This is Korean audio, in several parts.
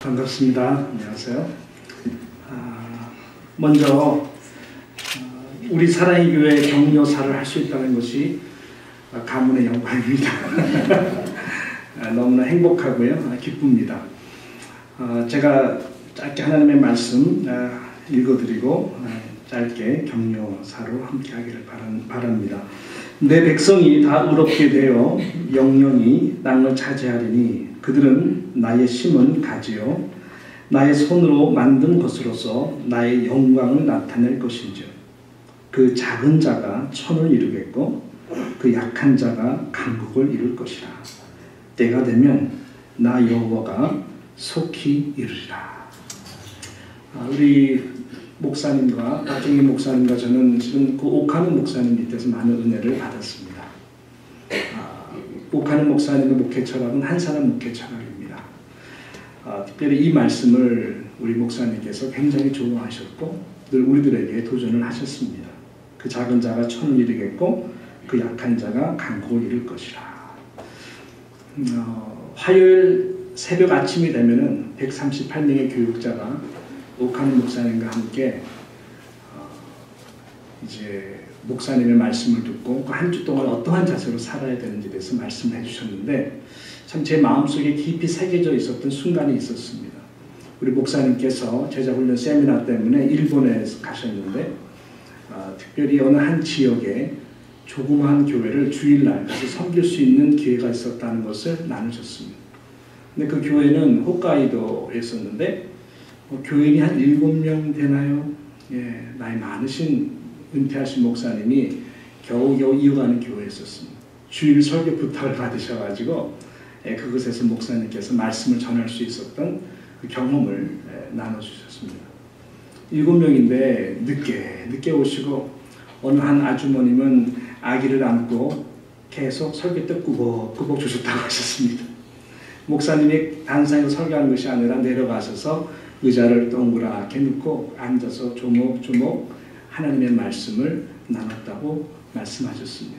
반갑습니다. 안녕하세요. 먼저 우리 사랑의 교회 격려사를 할 수 있다는 것이 가문의 영광입니다. 너무나 행복하고요. 기쁩니다. 제가 짧게 하나님의 말씀 읽어드리고 짧게 격려사로 함께하기를 바랍니다. 내 백성이 다 의롭게 되어 영영이 땅을 차지하리니 그들은 나의 심은 가지요 나의 손으로 만든 것으로서 나의 영광을 나타낼 것인즉 그 작은 자가 천을 이루겠고 그 약한 자가 강국을 이룰 것이라. 때가 되면 나 여호와가 속히 이루리라. 우리 목사님과 박정희 목사님과 저는 지금 그 옥하는 목사님 밑에서 많은 은혜를 받았습니다. 옥하는 목사님의 목회 철학은 한 사람 목회 철학입니다. 특별히 이 말씀을 우리 목사님께서 굉장히 좋아하셨고 늘 우리들에게 도전을 하셨습니다. 그 작은 자가 천을 이루겠고 그 약한 자가 강국을 이룰 것이라. 화요일 새벽 아침이 되면은 138명의 교육자가 옥하는 목사님과 함께 이제 목사님의 말씀을 듣고 그 한 주 동안 어떠한 자세로 살아야 되는지에 대해서 말씀을 해주셨는데 참 제 마음속에 깊이 새겨져 있었던 순간이 있었습니다. 우리 목사님께서 제자훈련 세미나 때문에 일본에 가셨는데 특별히 어느 한 지역에 조그마한 교회를 주일날 가서 섬길 수 있는 기회가 있었다는 것을 나누셨습니다. 근데 그 교회는 홋카이도에 있었는데 교인이 한 7명 되나요? 예, 나이 많으신 은퇴하신 목사님이 겨우겨우 이어가는 교회에 있었습니다. 주일 설교 부탁을 받으셔가지고 그곳에서 목사님께서 말씀을 전할 수 있었던 그 경험을 나눠주셨습니다. 7명인데 늦게 오시고 어느 한 아주머님은 아기를 안고 계속 설교 때 꾸벅꾸벅 주셨다고 하셨습니다. 목사님이 단상에서 설교하는 것이 아니라 내려가셔서 의자를 동그랗게 놓고 앉아서 조목조목 하나님의 말씀을 나눴다고 말씀하셨습니다.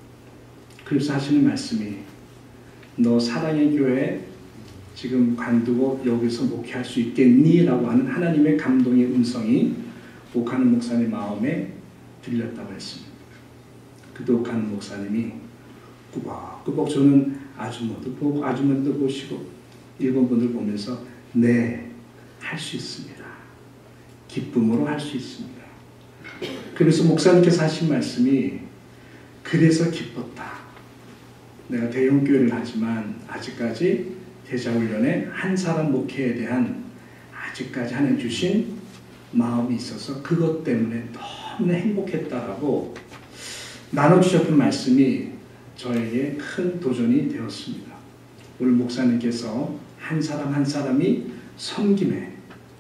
그래서 하시는 말씀이 너 사랑의 교회 지금 관두고 여기서 목회할 수 있겠니? 라고 하는 하나님의 감동의 음성이 옥하는 목사님 마음에 들렸다고 했습니다. 그때 옥하는 목사님이 꾸벅꾸벅 저는 아주머니도 보고 아주머니도 보시고 일본 분들 보면서 네, 할 수 있습니다. 기쁨으로 할 수 있습니다. 그래서 목사님께서 하신 말씀이 그래서 기뻤다. 내가 대형교회를 하지만 아직까지 제자훈련에 한 사람 목회에 대한 아직까지 하나님 주신 마음이 있어서 그것 때문에 너무나 행복했다라고 나눠주셨던 말씀이 저에게 큰 도전이 되었습니다. 오늘 목사님께서 한 사람 한 사람이 섬김의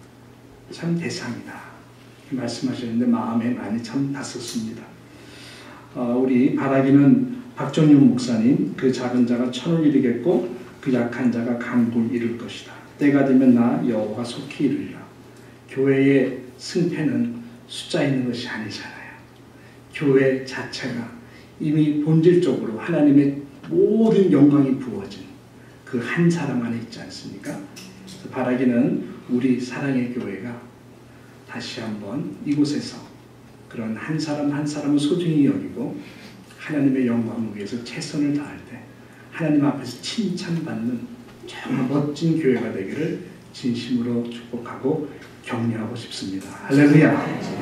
참 대상이다 말씀하셨는데 마음에 많이 참 닿았습니다. 우리 바라기는 박정윤 목사님 그 작은 자가 천을 이루겠고 그 약한 자가 강국을 이룰 것이다. 때가 되면 나 여호와가 속히 이루리라. 교회의 승패는 숫자 있는 것이 아니잖아요. 교회 자체가 이미 본질적으로 하나님의 모든 영광이 부어진 그 한 사람 안에 있지 않습니까? 바라기는 우리 사랑의 교회가 다시 한번 이곳에서 그런 한 사람 한 사람을 소중히 여기고 하나님의 영광을 위해서 최선을 다할 때 하나님 앞에서 칭찬받는 정말 멋진 교회가 되기를 진심으로 축복하고 격려하고 싶습니다. 할렐루야.